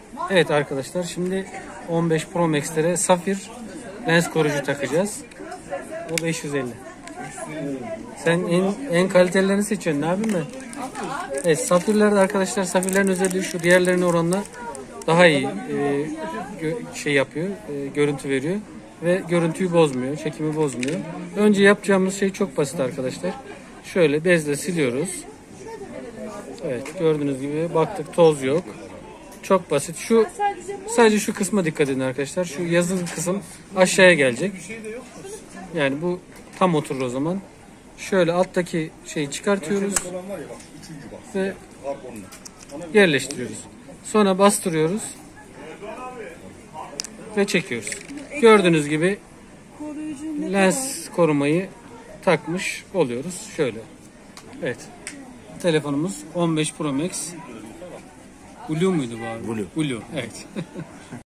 Evet arkadaşlar, şimdi 15 Pro Max'lere safir lens koruyucu takacağız. O 550. Sen en kalitelerini seçiyorsun, ne yapayım ben? Evet, safirlerde arkadaşlar, safirlerin özelliği şu, diğerlerine oranla daha iyi şey yapıyor, görüntü veriyor ve görüntüyü bozmuyor, çekimi bozmuyor. Önce yapacağımız şey çok basit arkadaşlar. Şöyle bezle siliyoruz. Evet, gördüğünüz gibi baktık, toz yok. Çok basit. Sadece şu kısma dikkat edin arkadaşlar. Şu yazılı kısım aşağıya gelecek. Yani bu tam oturur o zaman. Şöyle alttaki şeyi çıkartıyoruz ve yerleştiriyoruz. Sonra bastırıyoruz ve çekiyoruz. Gördüğünüz gibi lens korumayı takmış oluyoruz. Şöyle. Evet. Telefonumuz 15 Pro Max. Blue muydu bu abi? Blue. Blue. Evet.